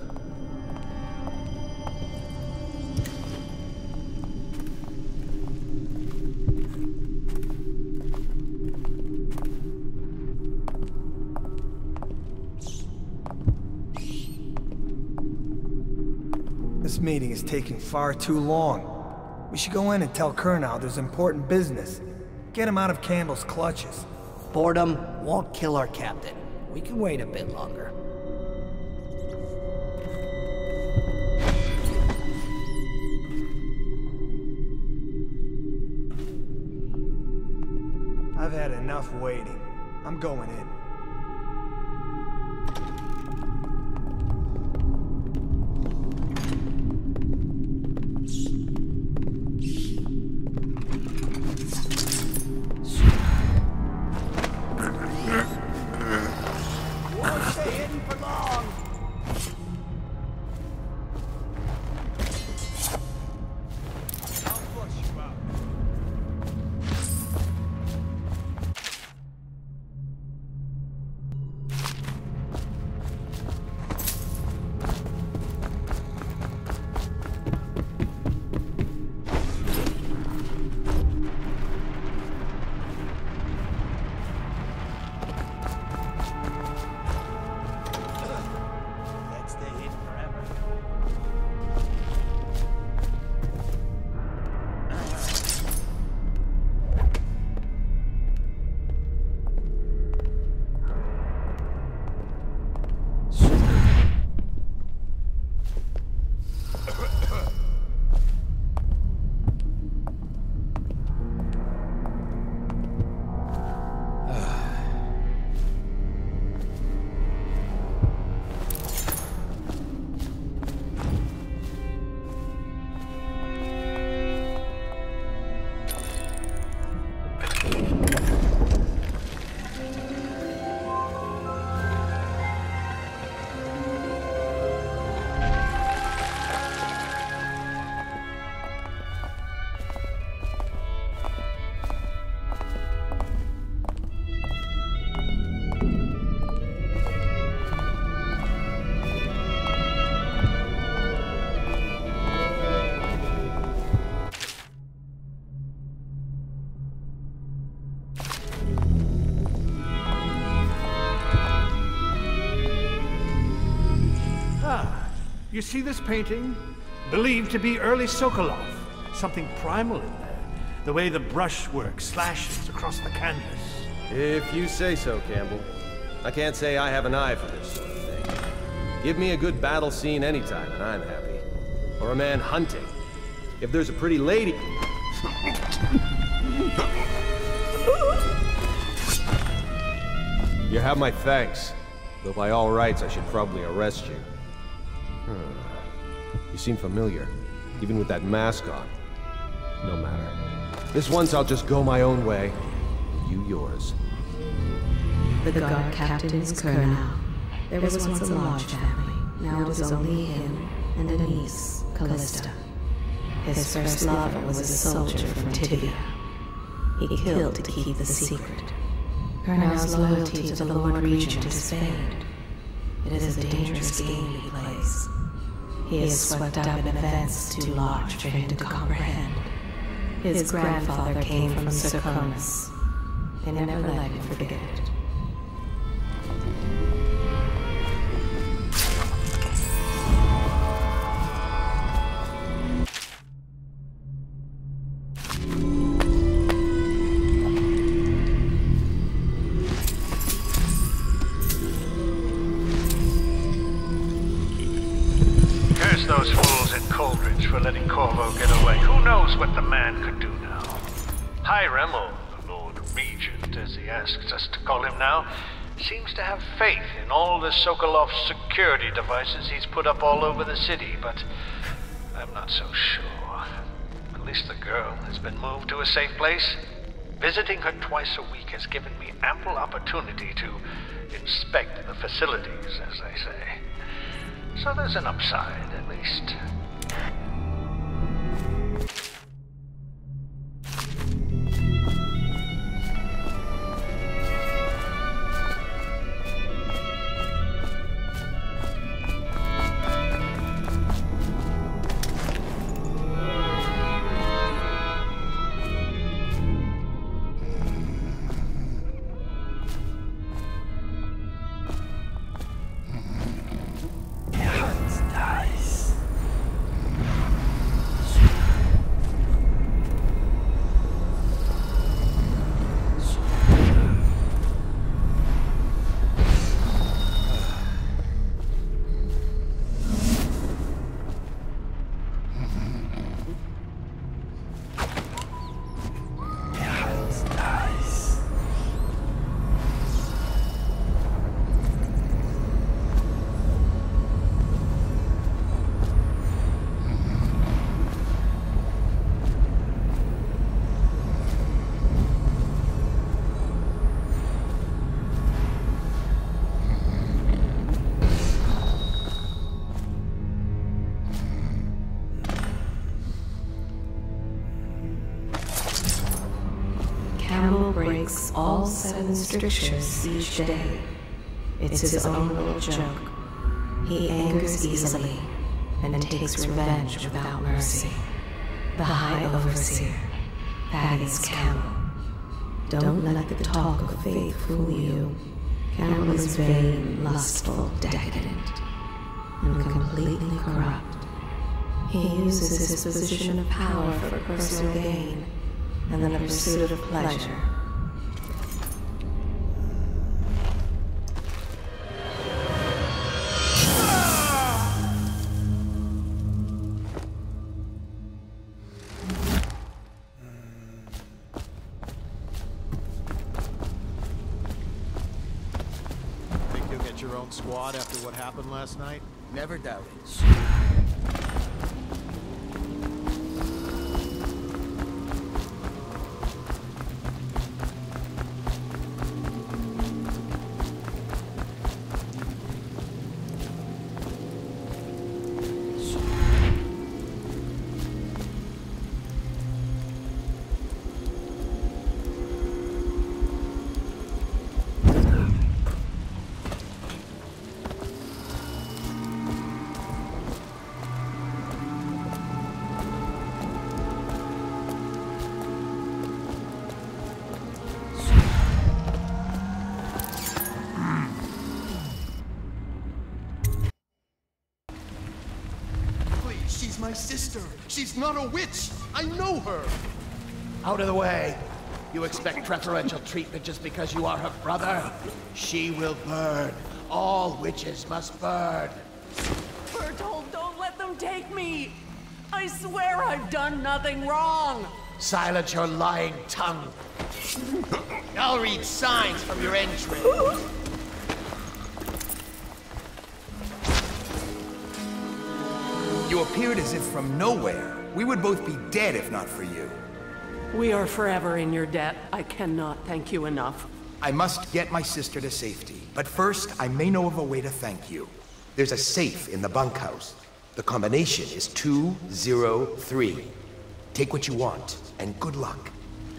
This meeting is taking far too long. We should go in and tell Kernow there's important business. Get him out of Campbell's clutches. Boredom won't kill our captain. We can wait a bit longer. I've had enough waiting. I'm going in. You see this painting? Believed to be early Sokolov. Something primal in there. The way the brushwork slashes across the canvas. If you say so, Campbell. I can't say I have an eye for this sort of thing. Give me a good battle scene anytime and I'm happy. Or a man hunting. If there's a pretty lady... You have my thanks. Though by all rights I should probably arrest you. Hmm. You seem familiar, even with that mask on. No matter. This once I'll just go my own way, you yours. The guard captain is Colonel. There was once a large family. Now it is only him and a niece, Callista. His first lover was a soldier from Tivia. He killed to keep the secret. Colonel's loyalty to the Lord Regent is feigned. It is a dangerous game he plays. He is swept up in events too large for him to comprehend. His grandfather came from Sokolov. They never let him forget it. Those fools in Coldridge for letting Corvo get away. Who knows what the man could do now? Hiram, or the Lord Regent, as he asks us to call him now, seems to have faith in all the Sokolov security devices he's put up all over the city, but I'm not so sure. At least the girl has been moved to a safe place. Visiting her twice a week has given me ample opportunity to inspect the facilities, as they say. So there's an upside, at least. Campbell breaks all seven strictures each day. It's his own little joke. He angers easily and takes revenge without mercy. The High Overseer, Thaddeus Campbell. Don't let the talk of faith fool you. Campbell is vain, lustful, decadent, and completely corrupt. He uses his position of power for personal gain and the pursuit of pleasure. Think you'll get your own squad after what happened last night? Never doubt it. She's my sister. She's not a witch. I know her. Out of the way. You expect preferential treatment just because you are her brother? She will burn. All witches must burn. Bertold, don't let them take me! I swear I've done nothing wrong! Silence your lying tongue. I'll read signs from your entry. You appeared as if from nowhere. We would both be dead if not for you. We are forever in your debt. I cannot thank you enough. I must get my sister to safety, but first I may know of a way to thank you. There's a safe in the bunkhouse. The combination is two zero three. Take what you want, and good luck.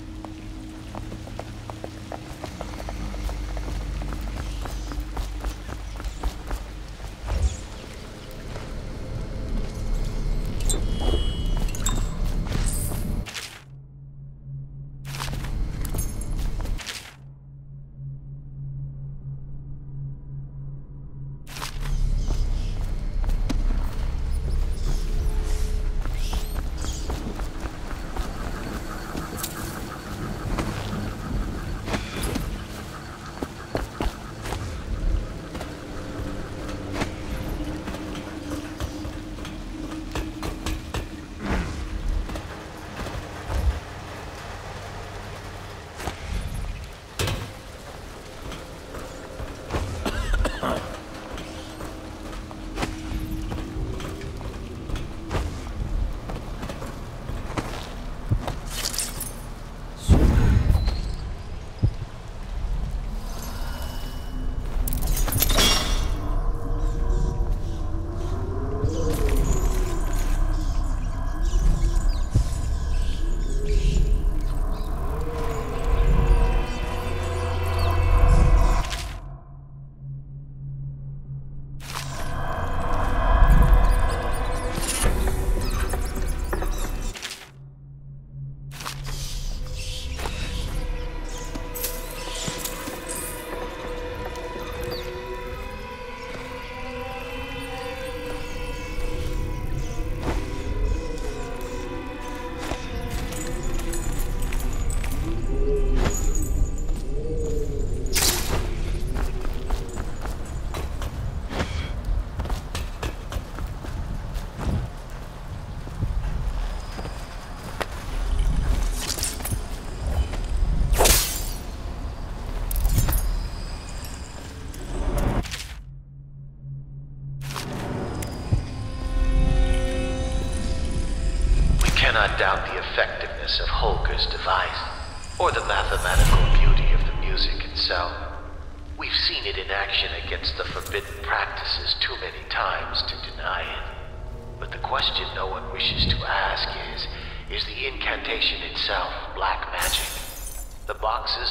cannot doubt the effectiveness of Holger's device, or the mathematical beauty of the music itself. We've seen it in action against the forbidden practices too many times to deny it. But the question no one wishes to ask is, is the incantation itself black magic? The boxes,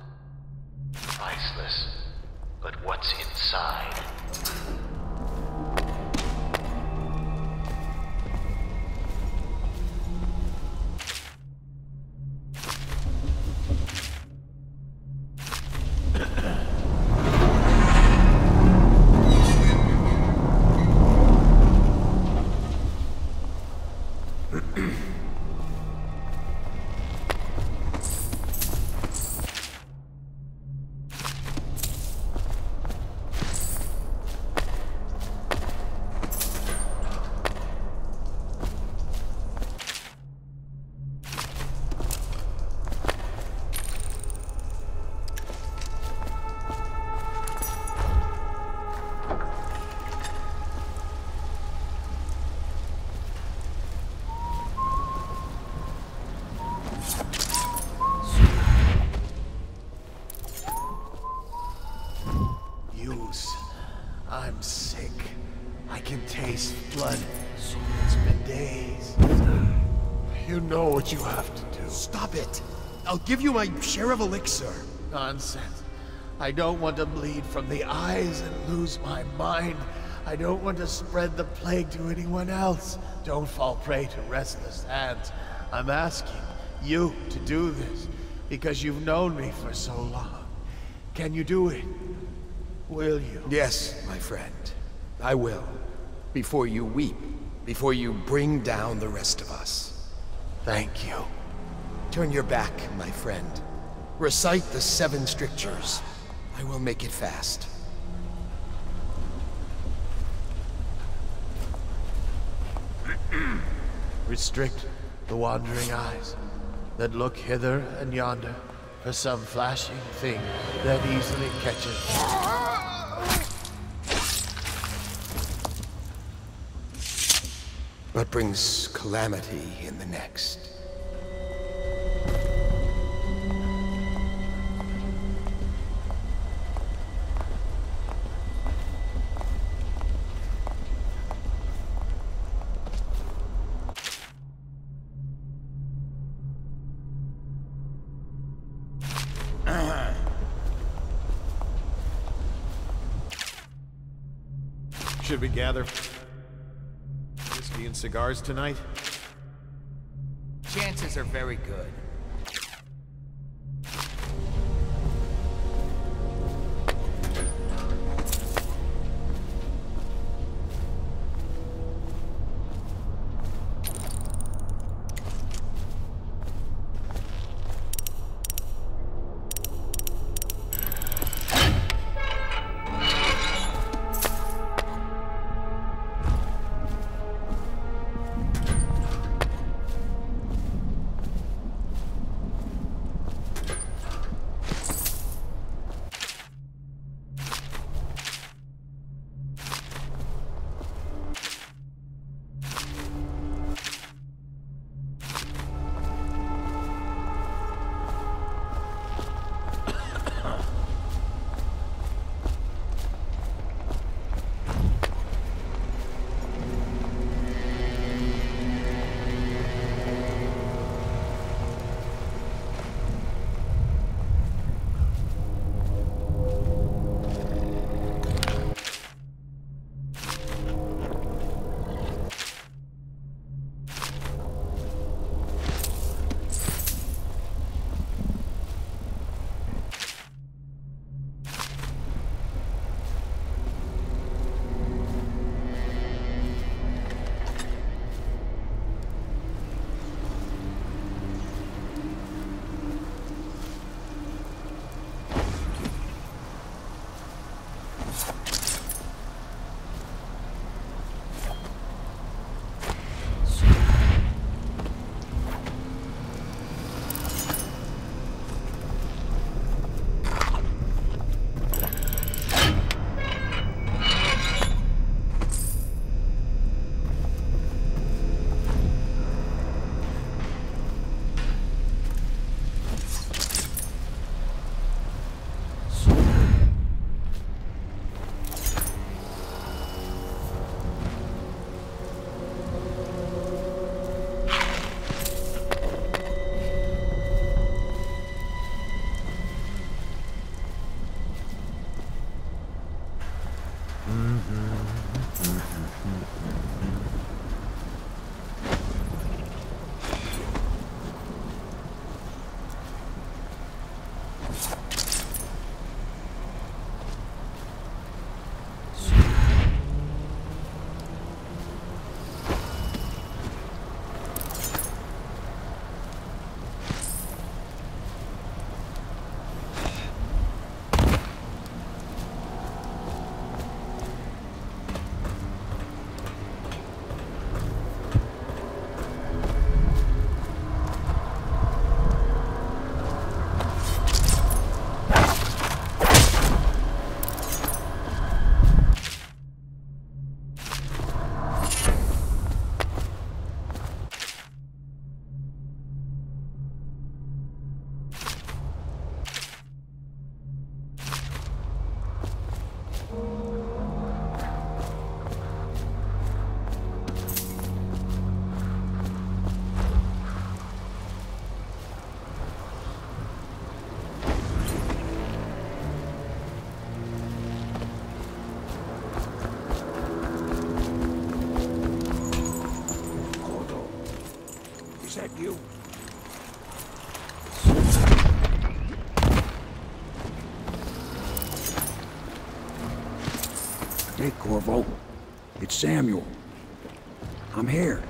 priceless. But what's inside? I'm sick. I can taste blood. It's been days. You know what you have to do. Stop it! I'll give you my share of elixir. Nonsense. I don't want to bleed from the eyes and lose my mind. I don't want to spread the plague to anyone else. Don't fall prey to restless hands. I'm asking you to do this because you've known me for so long. Can you do it? Will you? Yes, my friend. I will. Before you weep. Before you bring down the rest of us. Thank you. Turn your back, my friend. Recite the seven strictures. I will make it fast. Restrict the wandering eyes that look hither and yonder for some flashing thing that easily catches. What brings calamity in the next? Should we gather whiskey and cigars tonight? Chances are very good. Is that you? Hey, Corvo. It's Samuel. I'm here.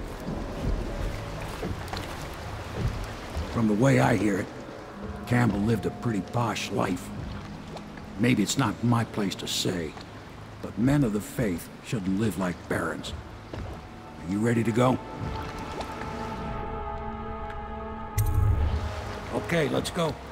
From the way I hear it, Campbell lived a pretty posh life. Maybe it's not my place to say, but men of the faith shouldn't live like barons. Are you ready to go? Okay, let's go.